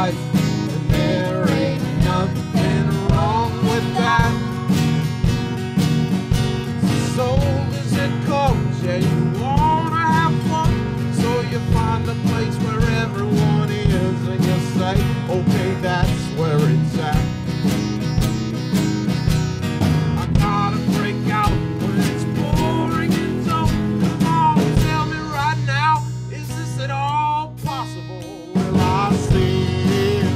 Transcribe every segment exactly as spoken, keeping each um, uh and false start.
light, and there ain't nothing wrong with that. So as it comes, yeah, you wanna have fun, so you find a place where everyone is, and you say, okay, that's where it's at. I gotta break out when it's pouring and dull. Come on, tell me right now, is this at all possible? Will I see you?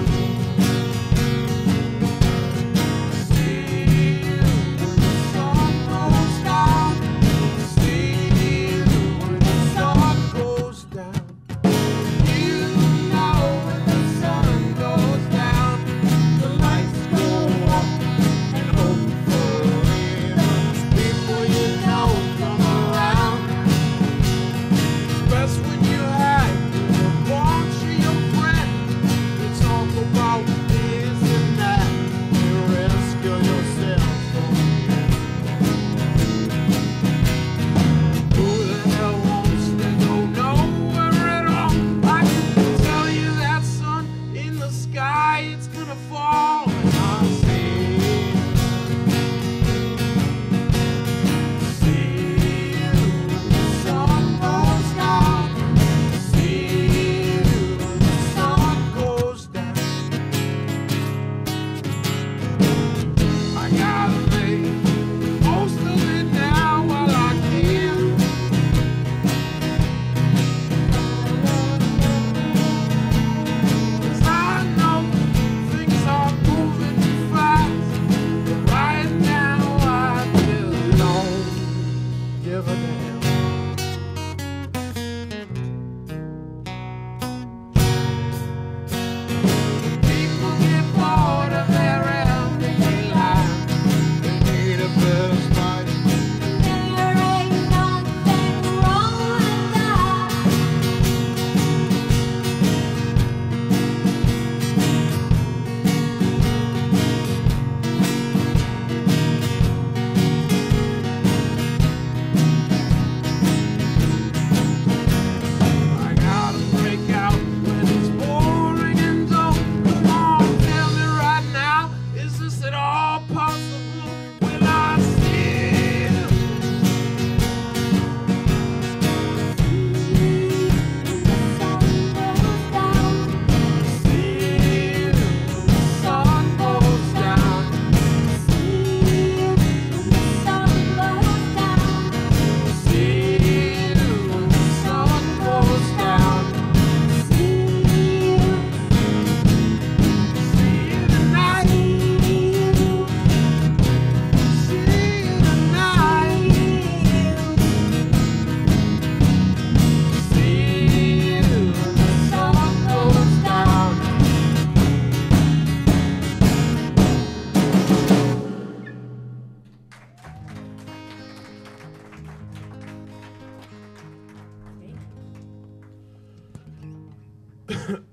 See you when the sun goes down. See you when the sun goes down. You know when the sun goes down, the lights go up, and hopefully the people you know come around. It's best when you hide with a bunch of your friends. You talk about this and that, you rescue yourself from it. Who the hell wants to go nowhere at all? I can tell you that sun in the sky, it's gonna fall, and I see you. See you when the sun goes down. See you when the sun goes down. I gotta make most of it now while I can. 'Cause I know things are moving too fast, but right now I really don't give a damn. People get bored of their everyday life. They need a better spot. There ain't nothing wrong with that. I gotta break out when it's boring and dull. Come on, tell me right now, is this at all possible? Will I see you? See you when the sun goes down. See you when the sun goes down. See you when the sun goes down. See you. See you tonight. See you tonight. See you when the sun goes down. Thank you.